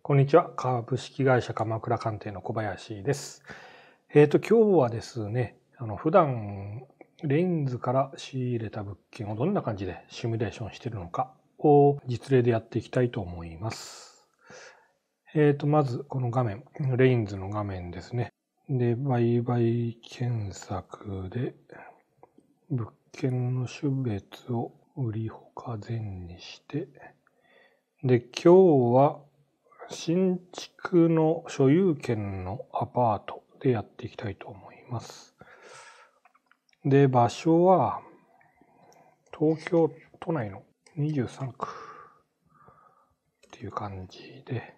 こんにちは。株式会社鎌倉鑑定の小林です。今日はですね、普段レインズから仕入れた物件をどんな感じでシミュレーションしているのかを実例でやっていきたいと思います。まずこの画面、レインズの画面ですね。で、売買検索で物件の種別を売り他全にして、で、今日は新築の所有権のアパートでやっていきたいと思います。で、場所は東京都内の23区っていう感じで、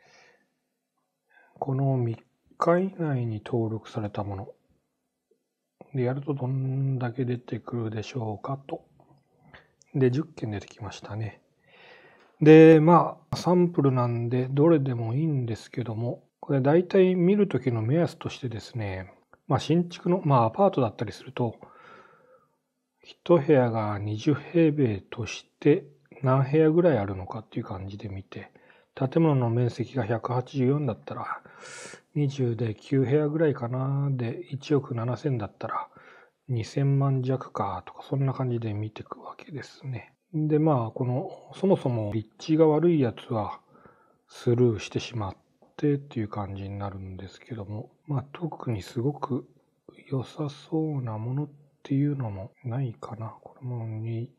この3日以内に登録されたものでやるとどんだけ出てくるでしょうかと。で、10件出てきましたね。で、サンプルなんでどれでもいいんですけども、これ大体見るときの目安としてですね、新築の、アパートだったりすると、一部屋が20平米として何部屋ぐらいあるのかっていう感じで見て、建物の面積が184だったら、20で9部屋ぐらいかな。で、1億7000だったら、2000万弱かとか、そんな感じで見ていくわけですね。で、そもそも立地が悪いやつはスルーしてしまってっていう感じになるんですけども、特にすごく良さそうなものっていうのもないかな。これも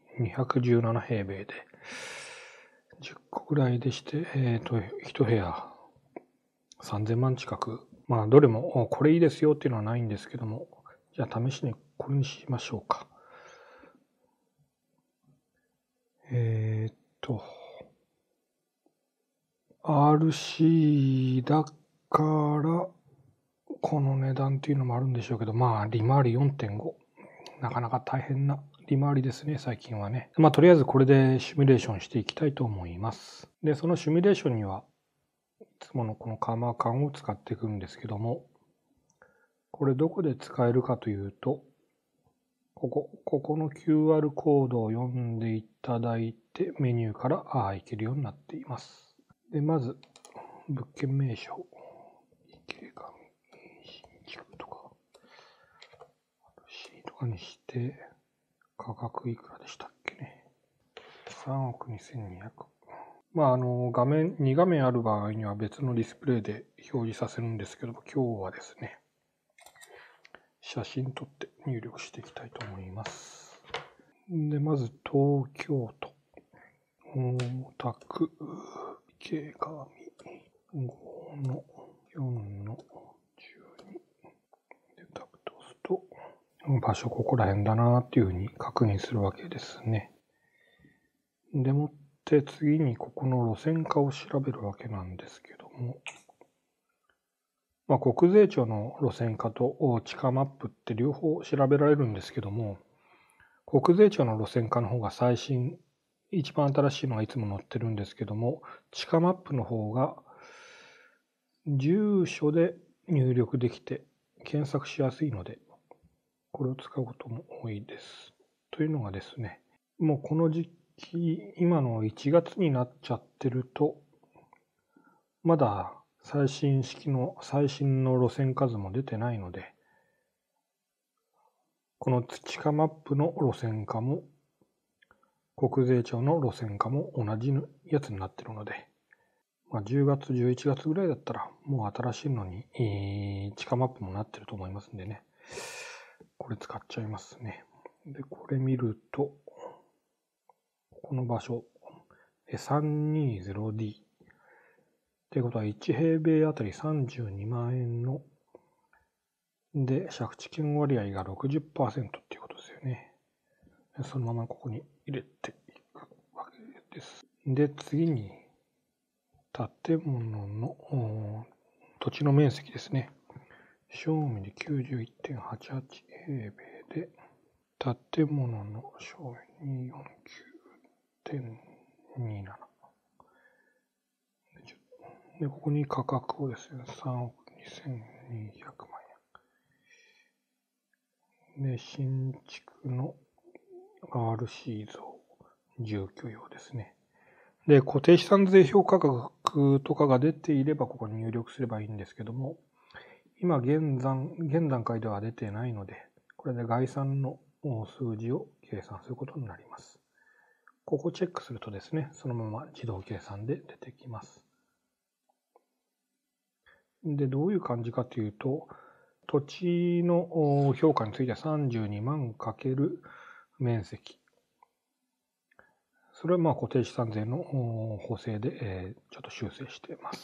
217平米で、10個ぐらいでして、1部屋3000万近く。どれもこれいいですよっていうのはないんですけども、じゃあ試しにこれにしましょうか。RC だから、この値段っていうのもあるんでしょうけど、利回り 4.5。なかなか大変な利回りですね、最近はね。とりあえずこれでシミュレーションしていきたいと思います。で、そのシミュレーションには、いつものこのカマカンを使っていくんですけども、これどこで使えるかというと、ここの QR コードを読んでいただいて、メニューから行けるようになっています。で、まず、物件名称、池上新築とか、C とかにして、価格いくらでしたっけね。3億2200。画面、2画面ある場合には別のディスプレイで表示させるんですけども、今日はですね、写真撮って入力していきたいと思います。で、まず東京都、大田区、池上、5の4の12でタブと押すと、場所ここら辺だなっていうふうに確認するわけですね。でもって次にここの路線価を調べるわけなんですけども、国税庁の路線価と地価マップって両方調べられるんですけども、国税庁の路線価の方が最新、一番新しいのがいつも載ってるんですけども、地価マップの方が住所で入力できて検索しやすいので、これを使うことも多いです。というのがですね、もうこの時期、今の1月になっちゃってると、まだ最新の路線数も出てないので、この地価マップの路線価も、国税庁の路線価も同じやつになってるので、10月、11月ぐらいだったら、もう新しいのに、地価マップもなってると思いますんでね。これ使っちゃいますね。で、これ見ると、この場所、320D。ってことは、1平米あたり32万円の、で、借地権割合が 60% っていうことですよね。そのままここに入れていくわけです。で、次に、建物の土地の面積ですね。正味で 91.88 平米で、建物の正味 249.27。で、ここに価格をですね、3億2200万円。で、新築の RC 像、住居用ですね。 で、固定資産税評価額とかが出ていればここに入力すればいいんですけども、今現段階では出てないので、これで概算の数字を計算することになります。ここをチェックするとですね、そのまま自動計算で出てきます。で、どういう感じかというと、土地の評価については32万かける面積。それは固定資産税の補正でちょっと修正しています。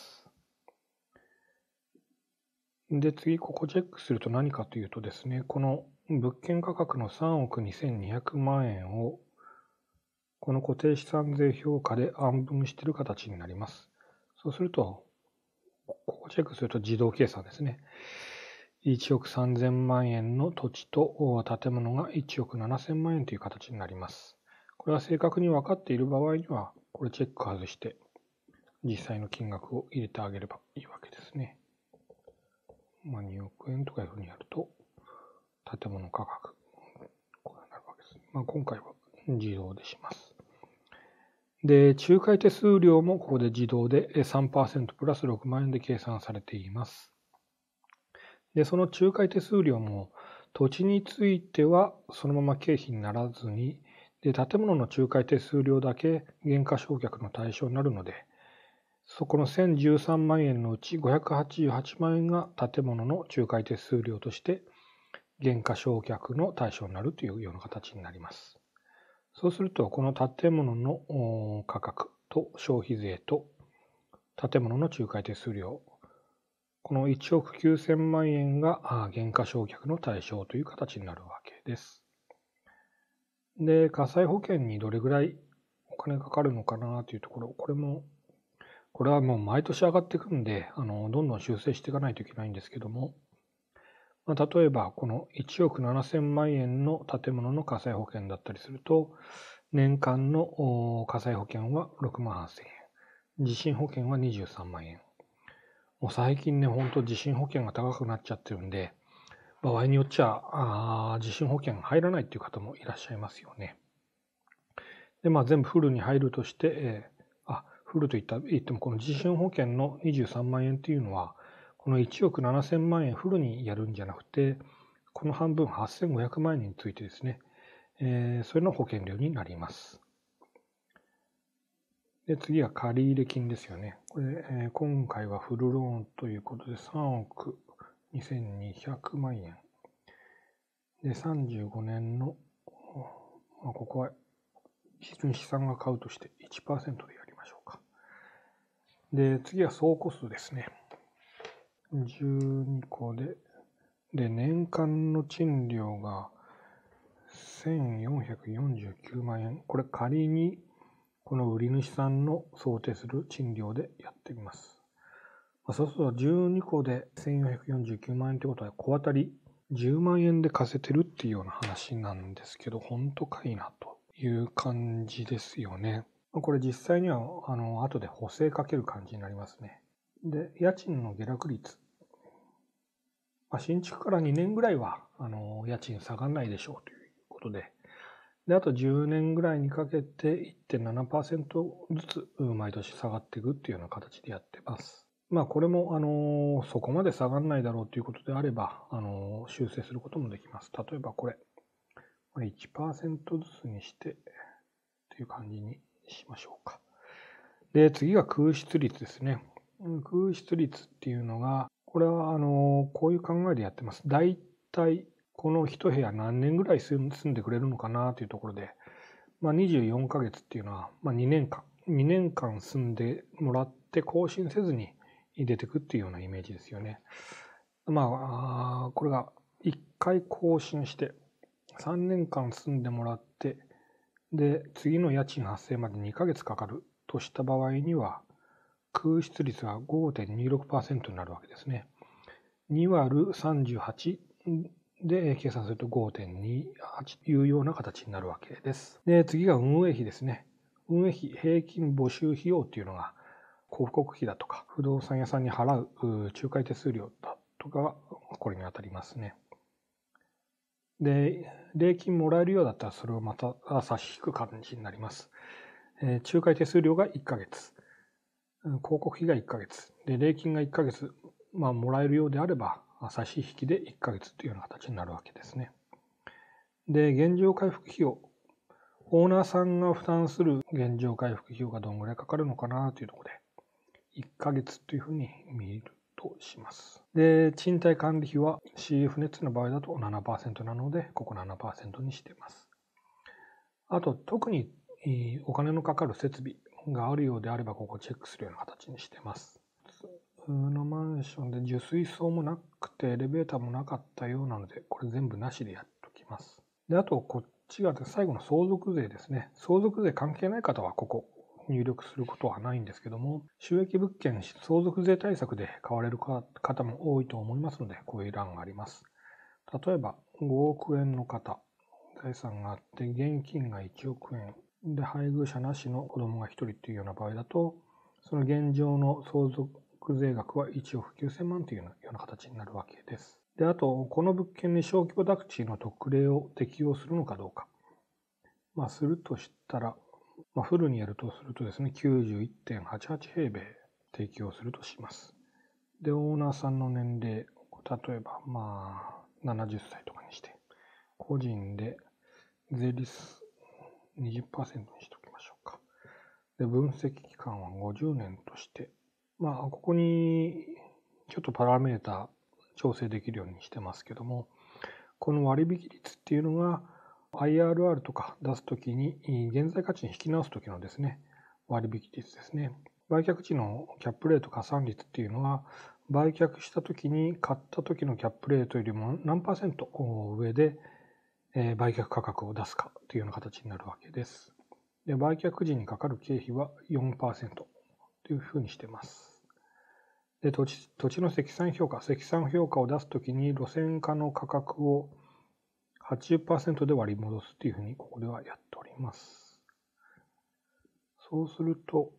で、次、ここチェックすると何かというとですね、この物件価格の3億2200万円を、この固定資産税評価で暗分している形になります。そうすると、ここチェックすると自動計算ですね。1億3000万円の土地と建物が1億7000万円という形になります。これは正確に分かっている場合には、これチェック外して、実際の金額を入れてあげればいいわけですね。2億円とかいうふうにやると、建物価格、こうなるわけです。今回は自動でします。で、仲介手数料もここで自動で 3% プラス6万円で計算されています。で、その仲介手数料も土地についてはそのまま経費にならずに、で、建物の仲介手数料だけ減価償却の対象になるので、そこの1013万円のうち588万円が建物の仲介手数料として減価償却の対象になるというような形になります。そうすると、この建物の価格と消費税と建物の仲介手数料、この1億9000万円が減価償却の対象という形になるわけです。で、火災保険にどれぐらいお金かかるのかなというところ、これはもう毎年上がっていくんで、どんどん修正していかないといけないんですけども、例えばこの1億7000万円の建物の火災保険だったりすると、年間の火災保険は6万8000円、地震保険は23万円。もう最近ね、ほんと地震保険が高くなっちゃってるんで、場合によっちゃ地震保険入らないっていう方もいらっしゃいますよね。で、全部フルに入るとして、フルと言ってもこの地震保険の23万円っていうのは、この1億7000万円フルにやるんじゃなくて、この半分8500万円についてですね、それの保険料になります。で、次は借入金ですよね。これ、今回はフルローンということで3億2200万円。で、35年の、ここは非常に資産が買うとして 1% でやりましょうか。で、次は総戸数ですね。12個で、年間の賃料が1449万円。これ仮にこの売り主さんの想定する賃料でやってみます。そうすると12個で1449万円ということは小当たり10万円で貸せてるっていうような話なんですけど、本当かいなという感じですよね。これ実際には後で補正かける感じになりますね。で、家賃の下落率。新築から2年ぐらいは家賃下がらないでしょうということで、あと10年ぐらいにかけて 1.7% ずつ毎年下がっていくっていうような形でやってます。これもそこまで下がらないだろうということであれば修正することもできます。例えばこれ 1% ずつにしてという感じにしましょうか。で、次が空室率ですね。空室率っていうのが、これはこういう考えでやってます。だいたいこの一部屋何年ぐらい住んでくれるのかなというところで、24ヶ月っていうのは、2年間住んでもらって更新せずに出てくっていうようなイメージですよね。これが1回更新して3年間住んでもらって、で、次の家賃発生まで2ヶ月かかるとした場合には、空室率が 5.26% になるわけですね。2割る38で計算すると 5.28 というような形になるわけです。で、次が運営費ですね。運営費、平均募集費用っていうのが、広告費だとか、不動産屋さんに払う仲介手数料だとかがこれに当たりますね。で、礼金もらえるようだったらそれをまた差し引く感じになります。 仲介手数料が1ヶ月、広告費が1ヶ月、で、礼金が1ヶ月、もらえるようであれば、差し引きで1ヶ月というような形になるわけですね。で、原状回復費用。オーナーさんが負担する原状回復費用がどんぐらいかかるのかなというところで、1ヶ月というふうに見るとします。で、賃貸管理費は CF ネッツの場合だと 7% なので、ここ 7% にしています。あと、特にお金のかかる設備があるようであれば、ここチェックするような形にしています。普通のマンションで受水槽もなくてエレベーターもなかったようなので、これ全部なしでやっておきます。で、あと、こっちが最後の相続税ですね。相続税関係ない方はここ入力することはないんですけども、収益物件相続税対策で買われる方も多いと思いますので、こういう欄があります。例えば、5億円の方、財産があって、現金が1億円で、配偶者なしの子供が1人というような場合だと、その現状の相続税額は1億9000万というような形になるわけです。で、あと、この物件に小規模宅地の特例を適用するのかどうか。するとしたら、フルにやるとするとですね、91.88 平米適用するとします。で、オーナーさんの年齢、例えば、70歳とかにして、個人で税率 20% にしておきましょうか。で、分析期間は50年として、ここにちょっとパラメータ調整できるようにしてますけども、この割引率っていうのが IRR とか出すときに現在価値に引き直すときのですね、割引率ですね。売却時のキャップレート加算率っていうのは、売却したときに買ったときのキャップレートよりも何%上で売却価格を出すかというような形になるわけです。で、売却時にかかる経費は 4% というふうにしています。で、土地の積算評価を出すときに路線価の価格を 80% で割り戻すというふうにここではやっております。そうすると、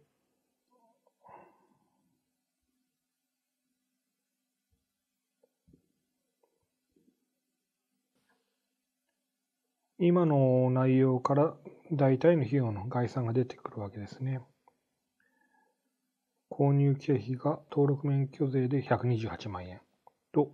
今の内容から大体の費用の概算が出てくるわけですね。購入経費が登録免許税で128万円と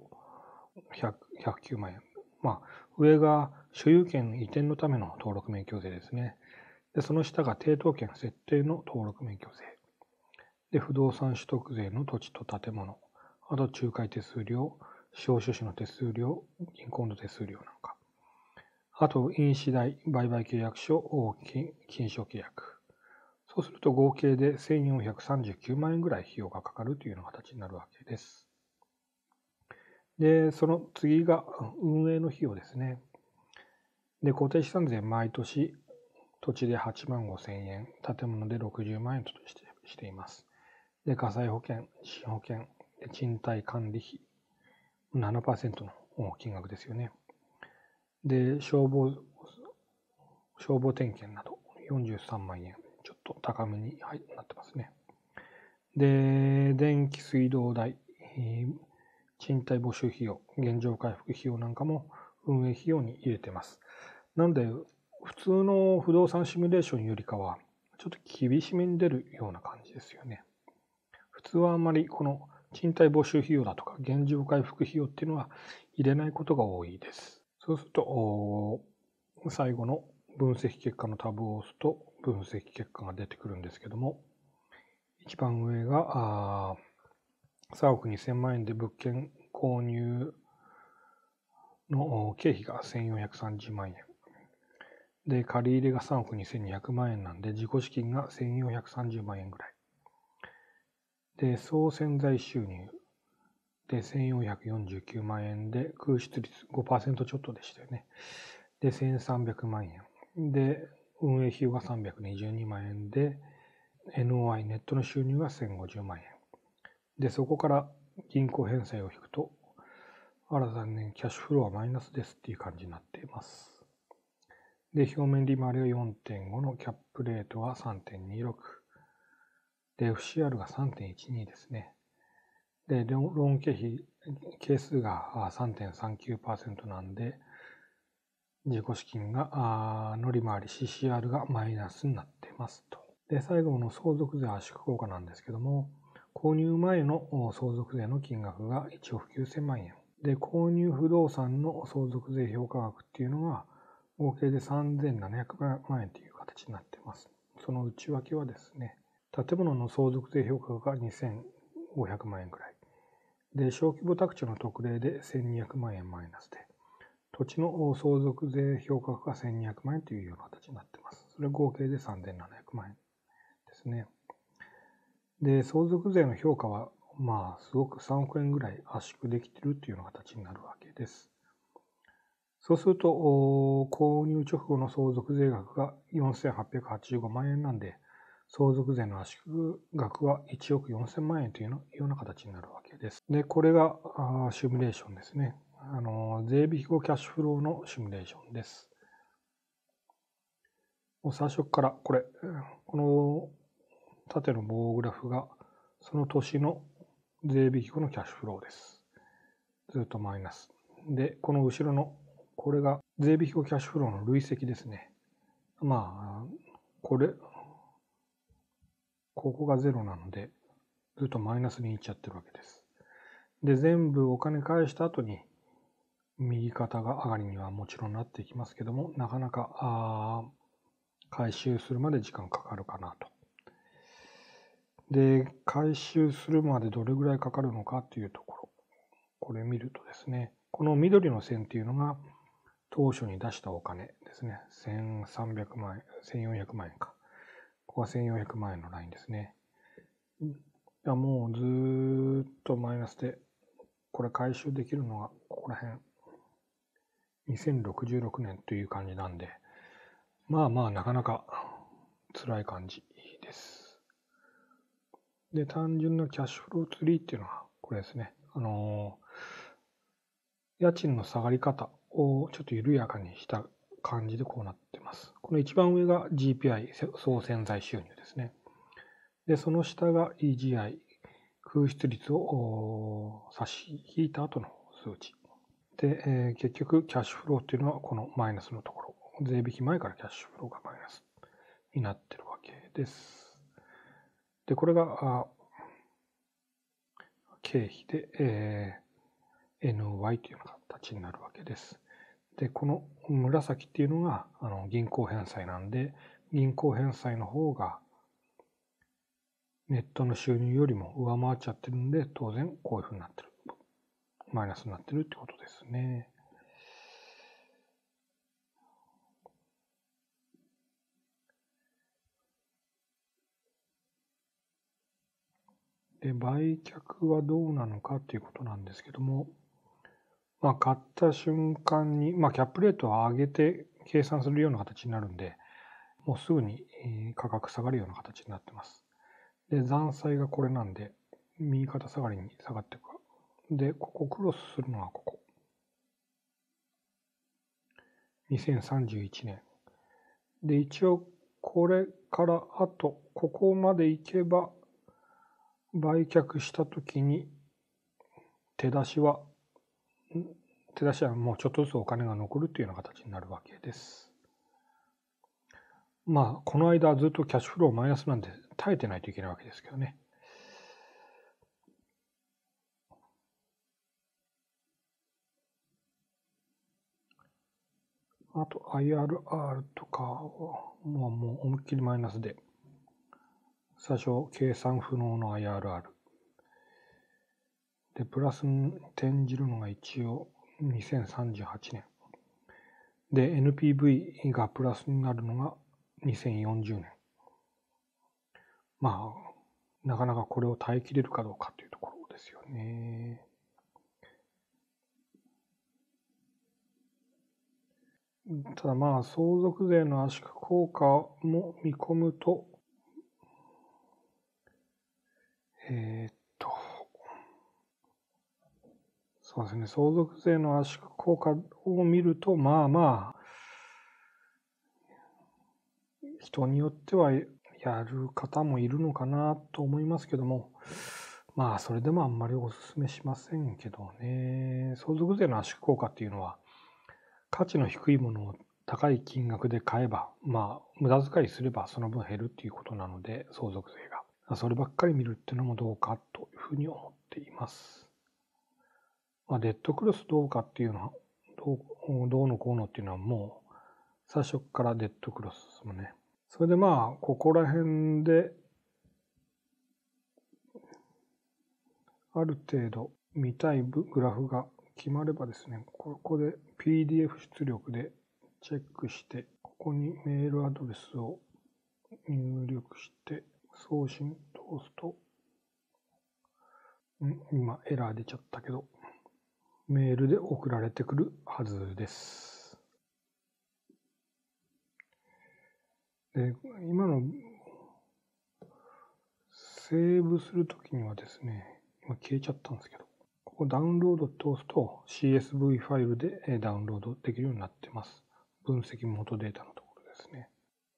109万円。上が所有権移転のための登録免許税ですね。で、その下が抵当権設定の登録免許税。で、不動産取得税の土地と建物。あと、仲介手数料、司法書士の手数料、銀行の手数料なんか。あと、印紙代、売買契約書、金商契約。そうすると合計で1439万円ぐらい費用がかかるというような形になるわけです。で、その次が運営の費用ですね。で、固定資産税毎年土地で8万5千円、建物で60万円としています。で、火災保険、地震保険、賃貸管理費、7% の金額ですよね。で、消防点検など43万円、ちょっと高めになってますね。で、電気水道代、賃貸募集費用、現状回復費用なんかも運営費用に入れてます。なので、普通の不動産シミュレーションよりかは、ちょっと厳しめに出るような感じですよね。普通はあんまりこの賃貸募集費用だとか現状回復費用っていうのは入れないことが多いです。そうすると、最後の分析結果のタブを押すと分析結果が出てくるんですけども、一番上が3億2000万円で物件購入の経費が1430万円。で、借り入れが3億2200万円なんで、自己資金が1430万円ぐらい。で、総潜在収入で1449万円で、空室率 5% ちょっとでしたよね。で、1300万円。で、運営費用が322万円で、NOI ネットの収入が1050万円。で、そこから銀行返済を引くと、あら残念、キャッシュフローはマイナスですっていう感じになっています。で、表面利回りが 4.5 のキャップレートが 3.26。で、FCR が 3.12 ですね。で、ローン経費、係数が 3.39% なんで、自己資金が、の利回り CCR がマイナスになっていますと。 で、最後の相続税圧縮効果なんですけども、購入前の相続税の金額が1億9000万円。で、購入不動産の相続税評価額っていうのが合計で3700万円という形になっています。その内訳はですね、建物の相続税評価額が2500万円くらい。で、小規模宅地の特例で1200万円マイナスで、土地の相続税評価額が1200万円というような形になっています。それ合計で3700万円ですね。で、相続税の評価は、すごく3億円ぐらい圧縮できているというような形になるわけです。そうすると、購入直後の相続税額が4885万円なんで、相続税の圧縮額は1億4000万円というような形になるわけです。で、これがシミュレーションですね。税引き後キャッシュフローのシミュレーションです。もう最初からこの縦の棒グラフがその年の税引き後のキャッシュフローです。ずっとマイナス。で、この後ろのこれが税引き後キャッシュフローの累積ですね。ここがゼロなので、ずっとマイナスにいっちゃってるわけです。で、全部お金返した後に、右肩が上がりにはもちろんなっていきますけども、なかなか回収するまで時間かかるかなと。で、回収するまでどれぐらいかかるのかっていうところ。これ見るとですね、この緑の線っていうのが当初に出したお金ですね。1300万円、1400万円か。ここが1400万円のラインですね。もうずーっとマイナスで、これ回収できるのがここら辺。2066年という感じなんで、なかなか辛い感じです。で、単純なキャッシュフローツリーっていうのはこれですね。家賃の下がり方をちょっと緩やかにした感じでこうなってます。この一番上が GPI、総潜在収入ですね。で、その下が EGI、空室率を差し引いた後の数値。で、結局キャッシュフローっていうのはこのマイナスのところ。税引き前からキャッシュフローがマイナスになってるわけです。で、これが経費で、NY というような形になるわけです。で、この紫っていうのが銀行返済なんで、銀行返済の方がネットの収入よりも上回っちゃってるんで、当然こういうふうになってる。マイナスになってるってことですね。で、売却はどうなのかということなんですけども、買った瞬間に、キャップレートを上げて計算するような形になるんで、もうすぐに価格下がるような形になってます。で、残債がこれなんで、右肩下がりに下がっていく。で、ここクロスするのはここ。2031年。で、一応これからあと、ここまで行けば、売却したときに、手出しはもうちょっとずつお金が残るというような形になるわけです。この間ずっとキャッシュフローマイナスなんで耐えてないといけないわけですけどね。あと IRR とかもう思いっきりマイナスで、最初計算不能の IRR。で、プラスに転じるのが一応2038年。で、NPV がプラスになるのが2040年。なかなかこれを耐えきれるかどうかというところですよね。ただ相続税の圧縮効果も見込むと、そうですね、相続税の圧縮効果を見ると、人によってはやる方もいるのかなと思いますけども、それでもあんまりお勧めしませんけどね。相続税の圧縮効果っていうのは、価値の低いものを高い金額で買えば、無駄遣いすればその分減るっていうことなので、相続税が。そればっかり見るっていうのもどうかというふうに思っています。デッドクロスどうかっていうのは、どうのこうのっていうのはもう、最初からデッドクロスですもんね。それでここら辺で、ある程度見たいグラフが決まればですね、ここで PDF 出力でチェックして、ここにメールアドレスを入力して、送信通すと、今エラー出ちゃったけど、メールで送られてくるはずです。で、今のセーブするときにはですね、今消えちゃったんですけど、ここダウンロードって押すと CSV ファイルでダウンロードできるようになってます。分析元データのところですね。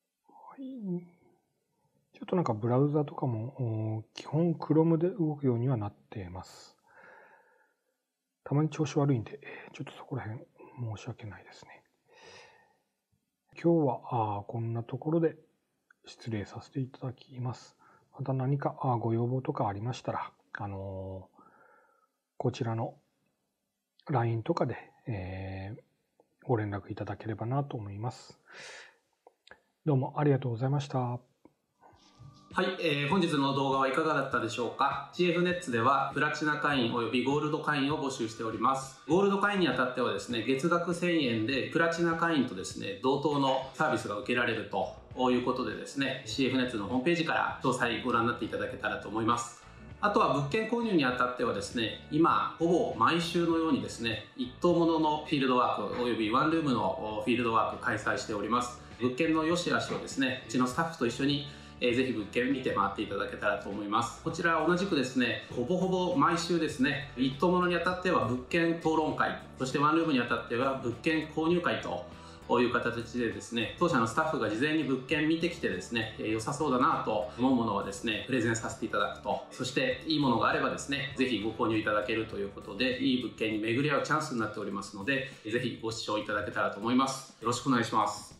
ちょっとなんかブラウザとかも基本 Chrome で動くようにはなっています。たまに調子悪いんで、ちょっとそこら辺申し訳ないですね。今日はこんなところで失礼させていただきます。また何かご要望とかありましたら、こちらの LINE とかで、ご連絡いただければなと思います。どうもありがとうございました。 はい、本日の動画はいかがだったでしょうか。 CF ネッツではプラチナ会員およびゴールド会員を募集しております。ゴールド会員にあたってはですね、月額1000円でプラチナ会員とですね、同等のサービスが受けられるということでですね、 CF ネッツのホームページから詳細ご覧になっていただけたらと思います。あとは物件購入にあたってはですね、今ほぼ毎週のようにですね、一棟もののフィールドワークおよびワンルームのフィールドワーク開催しております。物件の良し悪しをですね、うちのスタッフと一緒にぜひ物件見て回っていただけたらと思います。こちら同じくですね、ほぼほぼ毎週ですね、一棟ものにあたっては物件討論会、そしてワンルームにあたっては物件購入会という形でですね、当社のスタッフが事前に物件見てきてですね、良さそうだなと思うものはですね、プレゼンさせていただくと、そしていいものがあればですね、ぜひご購入いただけるということで、いい物件に巡り合うチャンスになっておりますので、ぜひご視聴いただけたらと思います。よろしくお願いします。